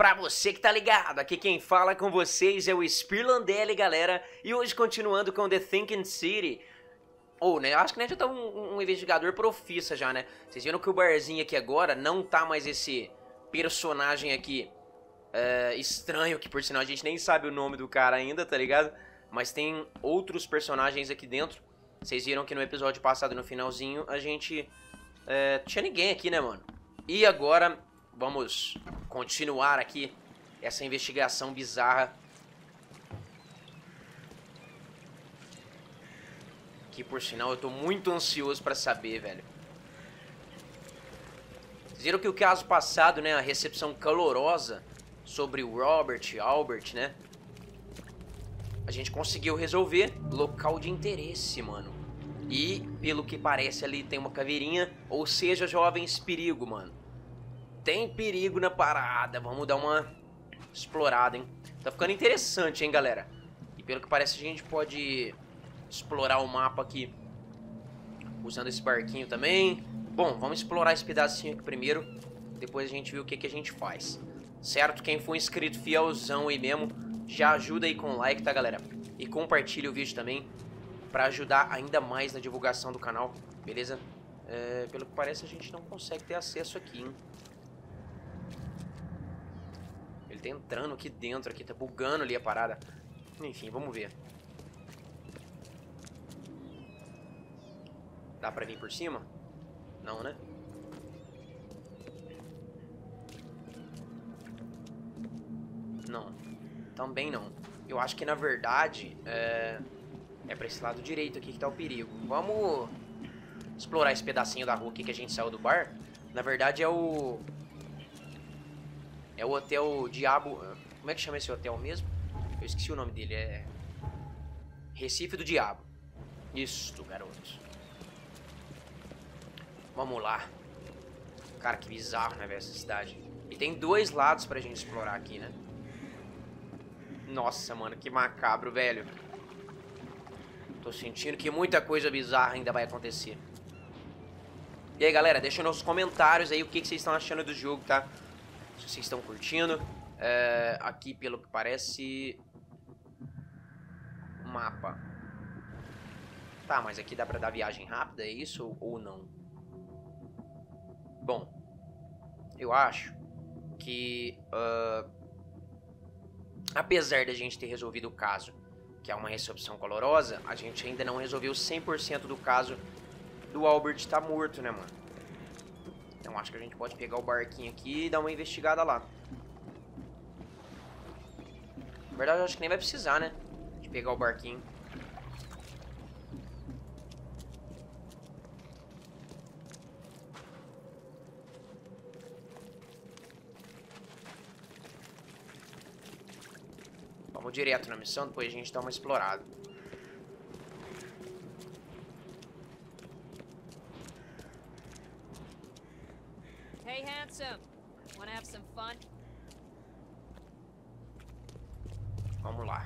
Pra você que tá ligado, aqui quem fala com vocês é o Spirlandelli, galera. E hoje continuando com The Thinking City. Né, acho que né, já tá um investigador profissa já, né? Vocês viram que o barzinho aqui agora não tá mais esse personagem aqui estranho, que por sinal a gente nem sabe o nome do cara ainda, tá ligado? Mas tem outros personagens aqui dentro. Vocês viram que no episódio passado, no finalzinho, a gente tinha ninguém aqui, né, mano? E agora vamos continuar aqui essa investigação bizarra. Que por sinal eu tô muito ansioso pra saber, velho. Vocês viram que o caso passado, né, a recepção calorosa sobre o Albert, né? A gente conseguiu resolver local de interesse, mano. E, pelo que parece ali, tem uma caveirinha. Ou seja, jovens, perigo, mano. Tem perigo na parada. Vamos dar uma explorada, hein? Tá ficando interessante, hein, galera? E pelo que parece, a gente pode explorar o mapa aqui usando esse barquinho também. Bom, vamos explorar esse pedacinho aqui primeiro. Depois a gente vê o que a gente faz. Certo? Quem for inscrito fielzão aí mesmo, já ajuda aí com o like, tá, galera? E compartilha o vídeo também, pra ajudar ainda mais na divulgação do canal, beleza? Pelo que parece, a gente não consegue ter acesso aqui, hein? Ele tá entrando aqui dentro, aqui, tá bugando ali a parada. Enfim, vamos ver. Dá pra vir por cima? Não, né? Não. Também não. Eu acho que, na verdade, é pra esse lado direito aqui que tá o perigo. Vamos explorar esse pedacinho da rua aqui que a gente saiu do bar. Na verdade, é o Hotel Diabo... Como é que chama esse hotel mesmo? Eu esqueci o nome dele. É Recife do Diabo. Isso, garoto. Vamos lá. Cara, que bizarro, né, velho, essa cidade. E tem dois lados pra gente explorar aqui, né? Nossa, mano, que macabro, velho. Tô sentindo que muita coisa bizarra ainda vai acontecer. E aí, galera, deixa nos comentários aí o que vocês estão achando do jogo, tá? Se vocês estão curtindo. Aqui, pelo que parece... Mapa. Tá, mas aqui dá pra dar viagem rápida, é isso ou não? Bom, eu acho que, apesar da gente ter resolvido o caso, que é uma recepção colorosa, a gente ainda não resolveu 100% do caso do Albert estar morto, né, mano? Então acho que a gente pode pegar o barquinho aqui e dar uma investigada lá. Na verdade, eu acho que nem vai precisar, né, de pegar o barquinho. Vamos direto na missão, depois a gente dá uma explorada. Hey, handsome. Wanna have some fun? Vamos lá.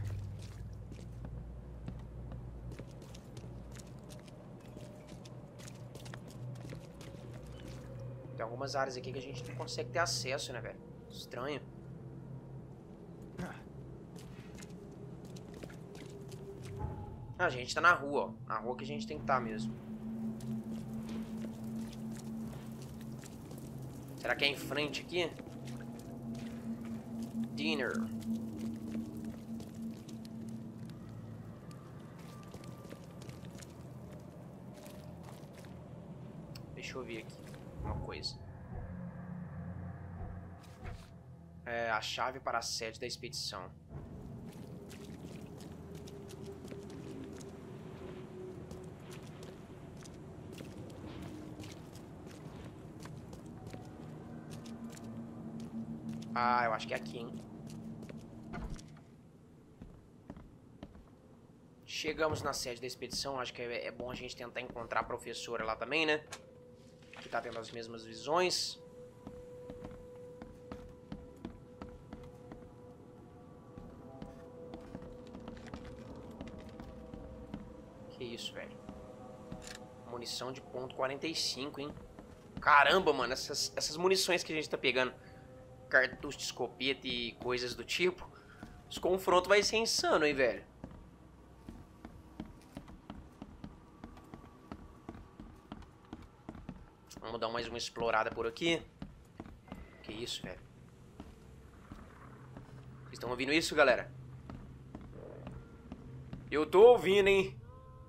Tem algumas áreas aqui que a gente não consegue ter acesso, né, velho? Estranho. A gente tá na rua, ó. Na rua que a gente tem que estar mesmo. Será que é em frente aqui? Dinner. Deixa eu ver aqui uma coisa. A chave para a sede da expedição. Ah, eu acho que é aqui, hein? Chegamos na sede da expedição. Acho que é bom a gente tentar encontrar a professora lá também, né? Que tá tendo as mesmas visões. Que isso, velho? Munição de ponto .45, hein? Caramba, mano, essas munições que a gente tá pegando cartucho de escopeta e coisas do tipo, os confrontos vai ser insano, hein, velho. Vamos dar mais uma explorada por aqui. Que isso, velho? Vocês estão ouvindo isso, galera? Eu tô ouvindo, hein?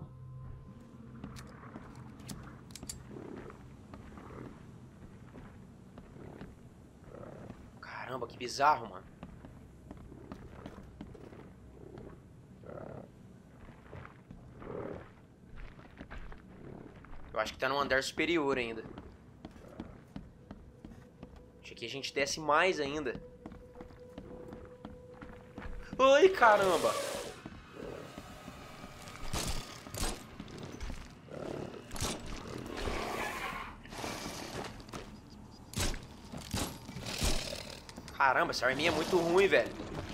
Caramba, que bizarro, mano. Eu acho que tá no andar superior ainda. Acho que a gente desce mais ainda. Ai, caramba! Caramba, essa arminha é muito ruim, velho.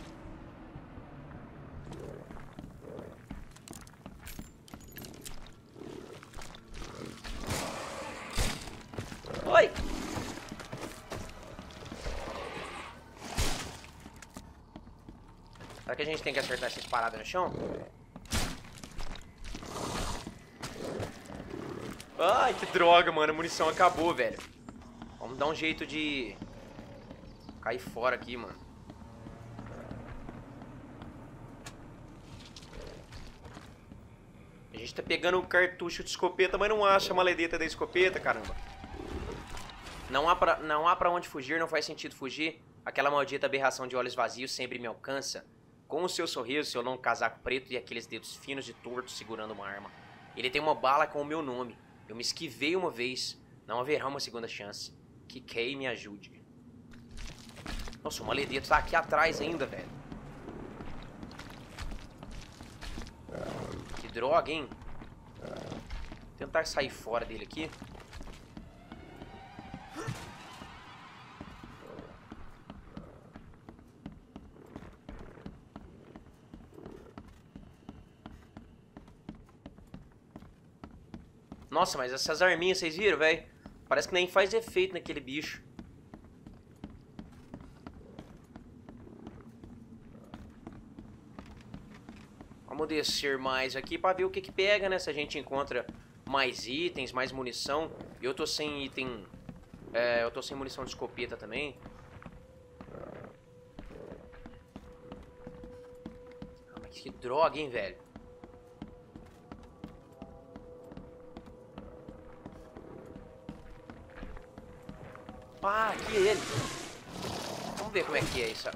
Oi! Será que a gente tem que acertar essas paradas no chão? Ai, que droga, mano. A munição acabou, velho. Vamos dar um jeito de cair fora aqui, mano. A gente tá pegando o cartucho de escopeta, mas não acha a maledeta da escopeta, caramba. Não há pra onde fugir, não faz sentido fugir. Aquela maldita aberração de olhos vazios sempre me alcança. Com o seu sorriso, seu longo casaco preto e aqueles dedos finos de torto segurando uma arma. Ele tem uma bala com o meu nome. Eu me esquivei uma vez. Não haverá uma segunda chance. Que Kay me ajude. Nossa, o maledito tá aqui atrás ainda, velho. Que droga, hein? Vou tentar sair fora dele aqui. Nossa, mas essas arminhas, vocês viram, velho? Parece que nem faz efeito naquele bicho. Vamos descer mais aqui pra ver o que que pega, né? Se a gente encontra mais itens, mais munição. Eu tô sem item... eu tô sem munição de escopeta também. Ah, mas que droga, hein, velho? Ah, aqui é ele. Vamos ver como é que é isso.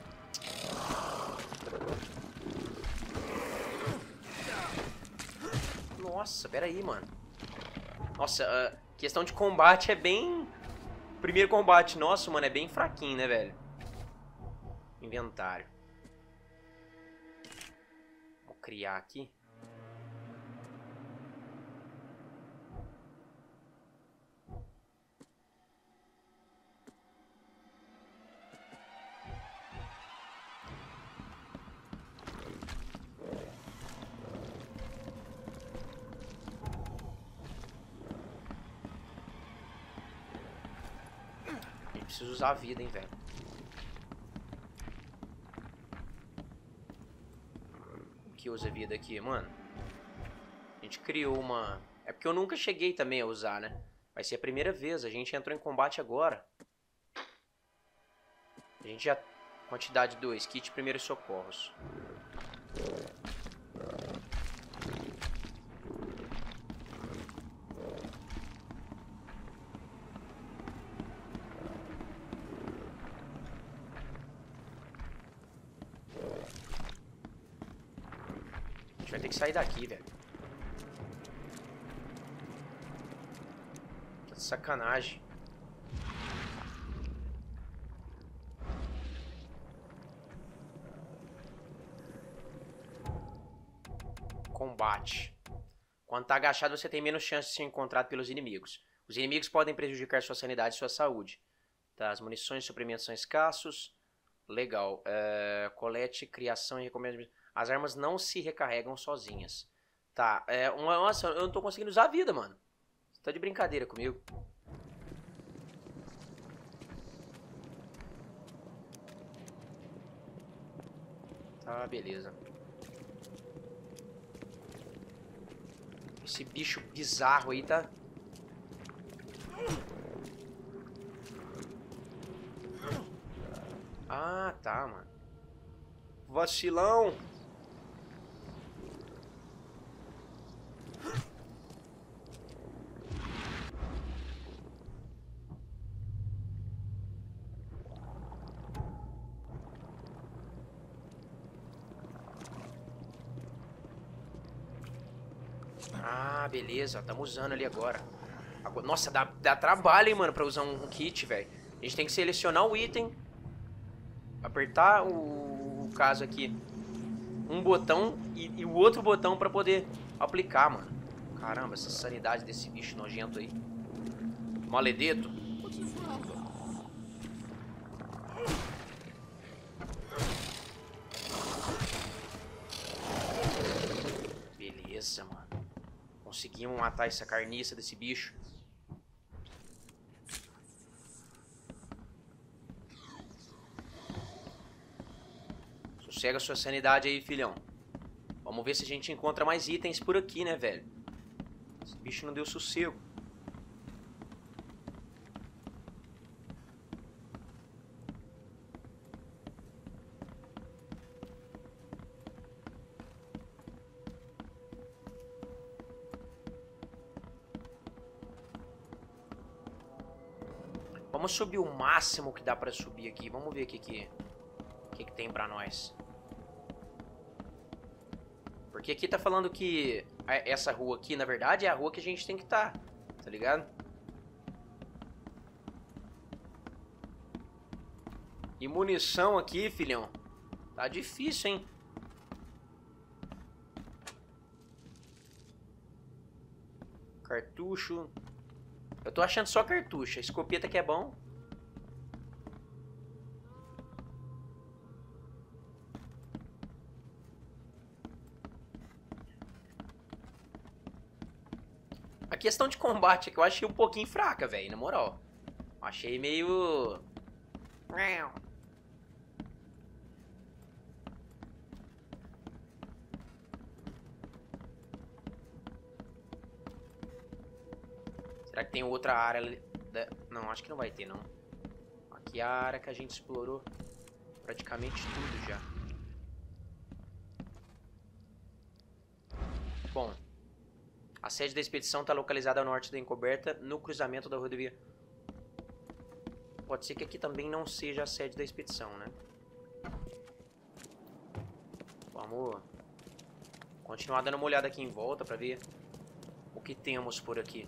Nossa, pera aí, mano. Nossa, questão de combate é bem... Primeiro combate nosso, mano, é bem fraquinho, né, velho? Inventário. Vou criar aqui. Preciso usar a vida, hein, velho. O que usa a vida aqui, mano? A gente criou uma... É porque eu nunca cheguei também a usar, né? Vai ser a primeira vez. A gente entrou em combate agora. A gente já... Quantidade 2. Kit de primeiros socorros. A gente vai ter que sair daqui, velho. Que sacanagem. Combate. Quando tá agachado, você tem menos chance de ser encontrado pelos inimigos. Os inimigos podem prejudicar sua sanidade e sua saúde. Tá, as munições e suprimentos são escassos. Legal. Colete, criação e recomendo. As armas não se recarregam sozinhas. Tá, nossa, eu não tô conseguindo usar a vida, mano. Você tá de brincadeira comigo. Tá, beleza. Esse bicho bizarro aí tá... Ah, tá, mano. Vacilão. Ah, beleza. Estamos usando ali agora. Nossa, dá trabalho, hein, mano, pra usar um kit, velho. A gente tem que selecionar o item. Apertar o caso aqui. Um botão e o outro botão pra poder aplicar, mano. Caramba, essa sanidade desse bicho nojento aí. Maledeto. Beleza, mano. Conseguimos matar essa carniça desse bicho. Sossega sua sanidade aí, filhão. Vamos ver se a gente encontra mais itens por aqui, né, velho? Esse bicho não deu sossego. Vamos subir o máximo que dá pra subir aqui. Vamos ver o que tem pra nós. Porque aqui tá falando que essa rua aqui, na verdade, é a rua que a gente tem que estar. Tá ligado? E munição aqui, filhão. Tá difícil, hein? Cartucho. Eu tô achando só cartucho. A escopeta que é bom. A questão de combate é que eu achei um pouquinho fraca, velho, na moral. Achei meio... Será que tem outra área ali? Não, acho que não vai ter, não. Aqui é a área que a gente explorou praticamente tudo já. Bom, a sede da expedição está localizada ao norte da encoberta, no cruzamento da rodovia. Pode ser que aqui também não seja a sede da expedição, né? Vamos continuar dando uma olhada aqui em volta para ver o que temos por aqui.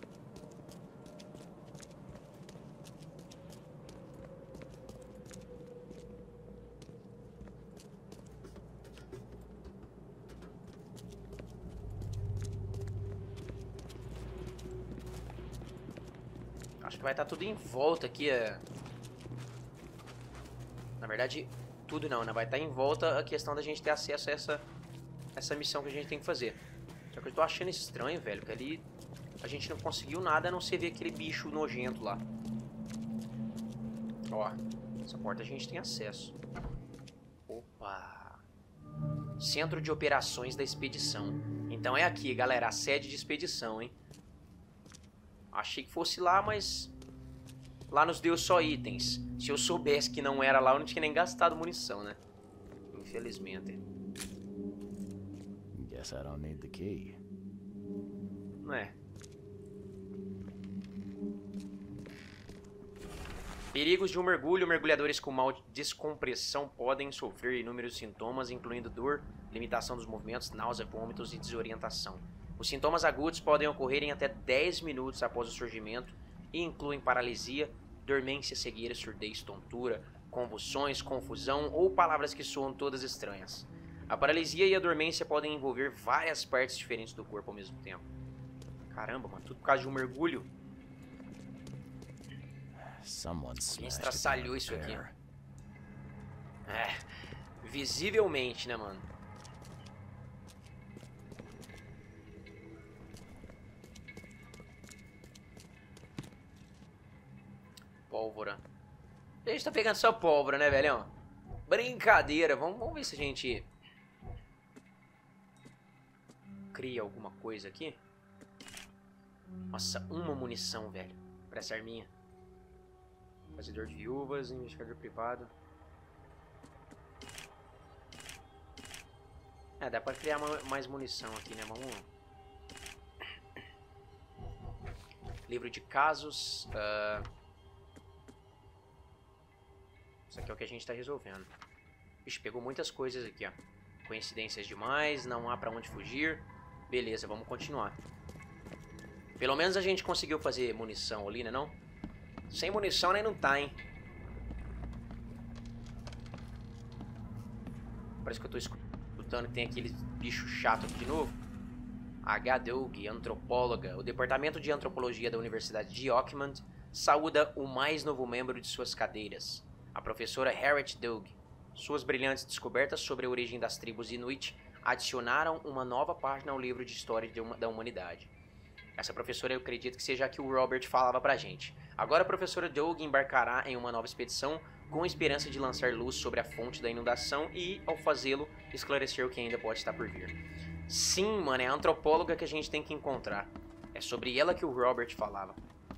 Acho que vai estar tudo em volta aqui. Na verdade, tudo não, né? Vai estar em volta a questão da gente ter acesso a essa missão que a gente tem que fazer. Só que eu tô achando estranho, velho, que ali a gente não conseguiu nada a não ser ver aquele bicho nojento lá. Ó, essa porta a gente tem acesso. Opa! Centro de Operações da Expedição. Então é aqui, galera, a sede de expedição, hein? Achei que fosse lá, mas lá nos deu só itens. Se eu soubesse que não era lá, eu não tinha nem gastado munição, né? Infelizmente. Guess I don't need the key. Não é. Perigos de um mergulho. Mergulhadores com mal de descompressão podem sofrer inúmeros sintomas, incluindo dor, limitação dos movimentos, náusea, vômitos e desorientação. Os sintomas agudos podem ocorrer em até 10 minutos após o surgimento e incluem paralisia, dormência, cegueira, surdez, tontura, convulsões, confusão ou palavras que soam todas estranhas. A paralisia e a dormência podem envolver várias partes diferentes do corpo ao mesmo tempo. Caramba, mano, tudo por causa de um mergulho. Quem estraçalhou isso aqui? É, visivelmente, né, mano? Pólvora. A gente tá pegando só pólvora, né, velhão? Brincadeira. Vamos ver se a gente cria alguma coisa aqui. Nossa, uma munição, velho. Pra essa arminha. Fazedor de viúvas, investigador privado. É, dá pra criar mais munição aqui, né? Vamos lá. Livro de casos. Isso aqui é o que a gente tá resolvendo. Ixi, pegou muitas coisas aqui, ó. Coincidências demais, não há pra onde fugir. Beleza, vamos continuar. Pelo menos a gente conseguiu fazer munição ali, né não? Sem munição nem não tá, hein? Parece que eu tô escutando que tem aquele bicho chato aqui de novo. H. Doug, antropóloga. O Departamento de Antropologia da Universidade de Oakland saúda o mais novo membro de suas cadeiras, a professora Harriet Doug. Suas brilhantes descobertas sobre a origem das tribos Inuit adicionaram uma nova página ao livro de história da humanidade. Essa professora eu acredito que seja a que o Robert falava pra gente. Agora a professora Doug embarcará em uma nova expedição com a esperança de lançar luz sobre a fonte da inundação e, ao fazê-lo, esclarecer o que ainda pode estar por vir. Sim, mano, é a antropóloga que a gente tem que encontrar. É sobre ela que o Robert falava.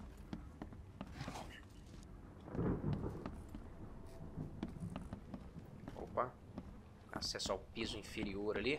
Opa. Acesso ao piso inferior ali.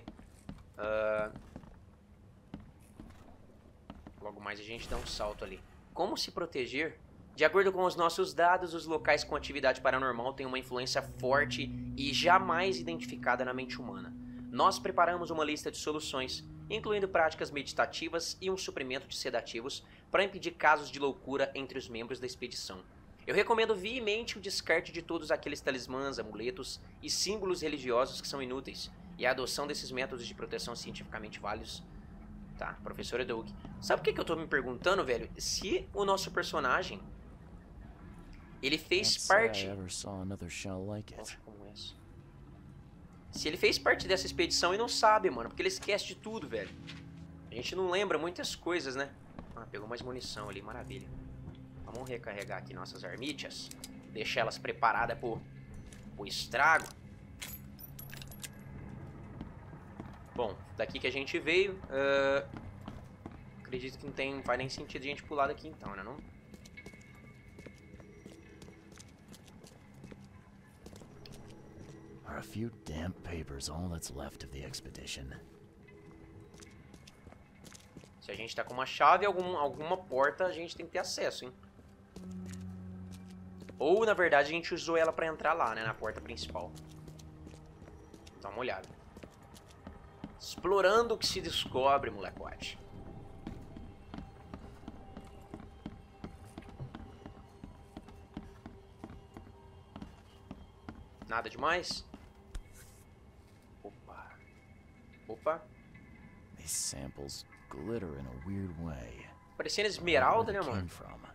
Logo mais a gente dá um salto ali. Como se proteger? De acordo com os nossos dados, os locais com atividade paranormal têm uma influência forte e jamais identificada na mente humana. Nós preparamos uma lista de soluções, incluindo práticas meditativas e um suprimento de sedativos para impedir casos de loucura entre os membros da expedição. Eu recomendo veemente o descarte de todos aqueles talismãs, amuletos e símbolos religiosos que são inúteis e a adoção desses métodos de proteção cientificamente válidos. Tá, professora Doug. Sabe o que eu tô me perguntando, velho? Se o nosso personagem ele fez parte... Nossa, como é isso? Se ele fez parte dessa expedição e não sabe, mano, porque ele esquece de tudo, velho. A gente não lembra muitas coisas, né? Ah, pegou mais munição ali, maravilha. Vamos recarregar aqui nossas armítias. Deixar elas preparadas pro estrago. Bom, daqui que a gente veio, acredito que não faz nem sentido a gente pular daqui então, né não? Are a few damp papers all that's left of the expedition? Se a gente tá com uma chave, alguma porta, a gente tem que ter acesso, hein? Ou, na verdade, a gente usou ela pra entrar lá, né, na porta principal. Dá uma olhada. Explorando o que se descobre, molecote. Nada demais? Opa. Opa. These samples glitter in a weird way. Parecendo esmeralda, né, mano?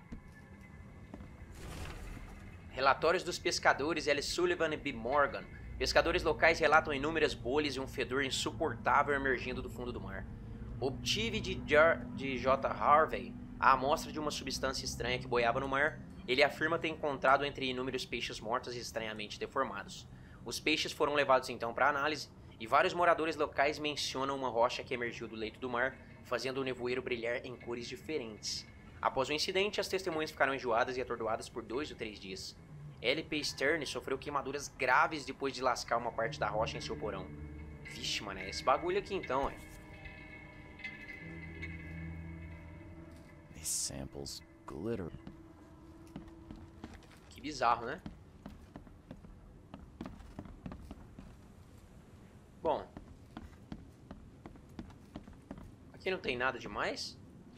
Relatórios dos pescadores L. Sullivan e B. Morgan. Pescadores locais relatam inúmeras bolhas e um fedor insuportável emergindo do fundo do mar. Obtive de J. Harvey a amostra de uma substância estranha que boiava no mar. Ele afirma ter encontrado entre inúmeros peixes mortos e estranhamente deformados. Os peixes foram levados então para análise, e vários moradores locais mencionam uma rocha que emergiu do leito do mar, fazendo o nevoeiro brilhar em cores diferentes. Após o incidente, as testemunhas ficaram enjoadas e atordoadas por 2 ou 3 dias. L.P. Stern sofreu queimaduras graves depois de lascar uma parte da rocha em seu porão. Vixe, mano, é esse bagulho aqui então, é. These samples glitter. Que bizarro, né? Bom. Aqui não tem nada demais?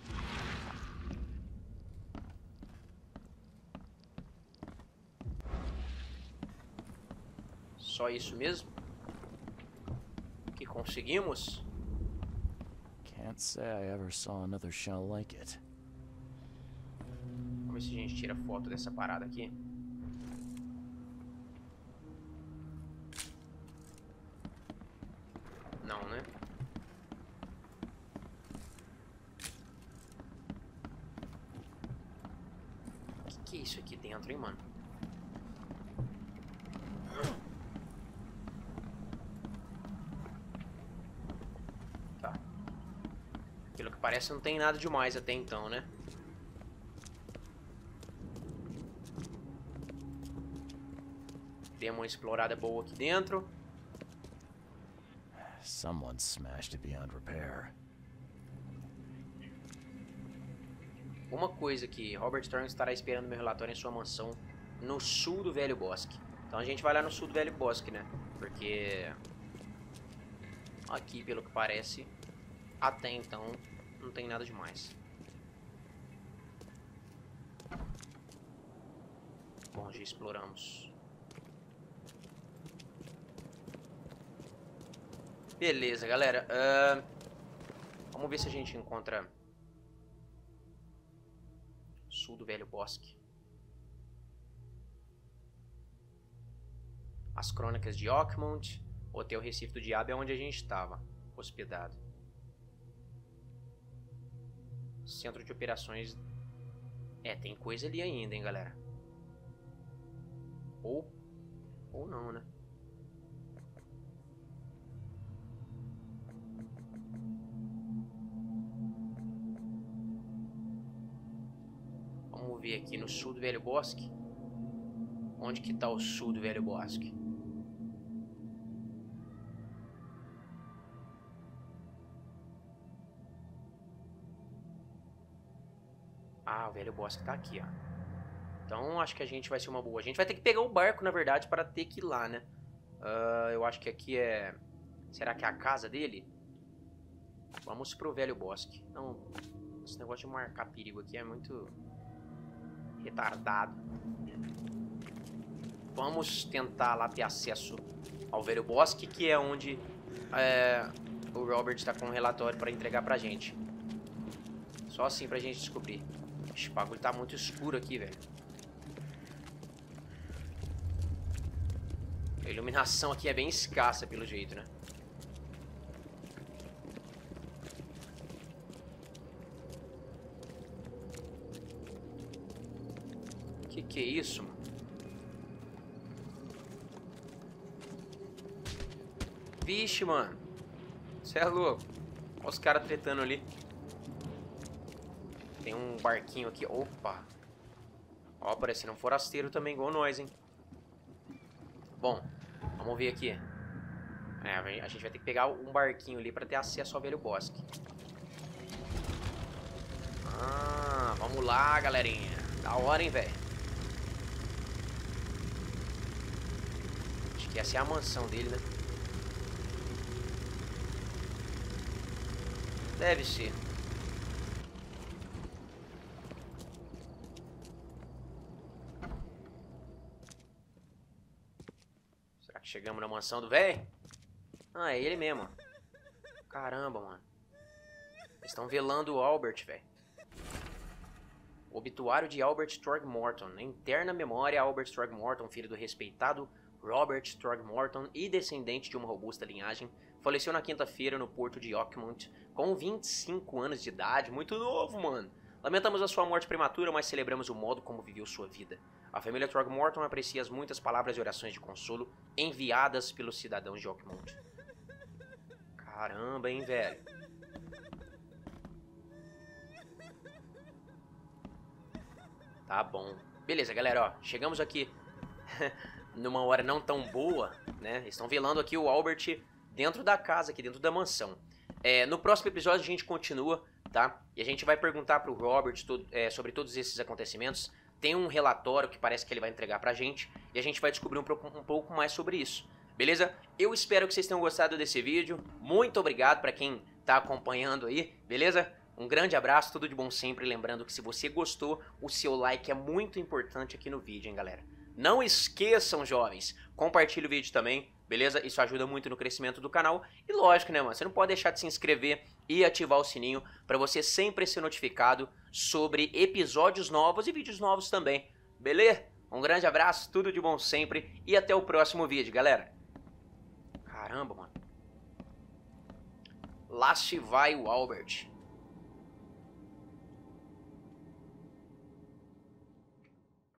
Só isso mesmo? Que conseguimos? Can't say I ever saw another shell like it. Vamos ver se a gente tira foto dessa parada aqui. Não, né? Que é isso aqui dentro, hein, mano? Tá. parece que não tem nada demais até então, né? Demos uma explorada boa aqui dentro. Someone smashed it beyond repair. Uma coisa que Robert Thorne estará esperando meu relatório em sua mansão no sul do Velho Bosque. Então a gente vai lá no sul do Velho Bosque, né? Porque aqui, pelo que parece, até então não tem nada demais. Bom, já exploramos. Beleza, galera. Vamos ver se a gente encontra sul do Velho Bosque. As Crônicas de Oakmont. Hotel Recife do Diabo é onde a gente estava hospedado. Centro de operações. Tem coisa ali ainda, hein, galera. Ou não, né? Vamos ver aqui no sul do Velho Bosque. Onde que tá o sul do Velho Bosque? Ah, o Velho Bosque tá aqui, ó. Então acho que a gente vai ser uma boa. A gente vai ter que pegar o barco, na verdade, para ter que ir lá, né? Eu acho que aqui é... Será que é a casa dele? Vamos pro Velho Bosque. Não, esse negócio de marcar perigo aqui é muito retardado. Vamos tentar lá ter acesso ao Velho Bosque, que é onde o Robert está com um relatório para entregar pra gente. Só assim pra gente descobrir. Esse bagulho tá muito escuro aqui, velho. A iluminação aqui é bem escassa, pelo jeito, né? Que é isso, mano? Vixe, mano. Você é louco. Olha os caras tretando ali. Tem um barquinho aqui. Opa. Ó, parecendo um forasteiro também, igual nós, hein? Bom, vamos ver aqui. A gente vai ter que pegar um barquinho ali pra ter acesso ao Velho Bosque. Ah, vamos lá, galerinha. Da hora, hein, velho. Acho que essa é a mansão dele, né? Deve ser. Será que chegamos na mansão do velho? Ah, é ele mesmo. Caramba, mano. Eles estão velando o Albert, velho. Obituário de Albert Throgmorton. Em interna memória, Albert Throgmorton, filho do respeitado Robert Throgmorton e descendente de uma robusta linhagem, faleceu na quinta-feira no porto de Oakmont com 25 anos de idade. Muito novo, mano. Lamentamos a sua morte prematura, mas celebramos o modo como viveu sua vida. A família Throgmorton aprecia as muitas palavras e orações de consolo enviadas pelos cidadãos de Oakmont. Caramba, hein, velho. Tá bom. Beleza, galera, ó. Chegamos aqui numa hora não tão boa, né? Estão velando aqui o Albert dentro da casa, aqui dentro da mansão. No próximo episódio a gente continua, tá? E a gente vai perguntar pro Robert sobre todos esses acontecimentos. Tem um relatório que parece que ele vai entregar pra gente. E a gente vai descobrir um pouco mais sobre isso. Beleza? Eu espero que vocês tenham gostado desse vídeo. Muito obrigado pra quem tá acompanhando aí, beleza? Um grande abraço, tudo de bom sempre. Lembrando que se você gostou, o seu like é muito importante aqui no vídeo, hein, galera? Não esqueçam, jovens, compartilhe o vídeo também, beleza? Isso ajuda muito no crescimento do canal. E lógico, né, mano? Você não pode deixar de se inscrever e ativar o sininho para você sempre ser notificado sobre episódios novos e vídeos novos também, beleza? Um grande abraço, tudo de bom sempre e até o próximo vídeo, galera. Caramba, mano. Lá se vai o Albert.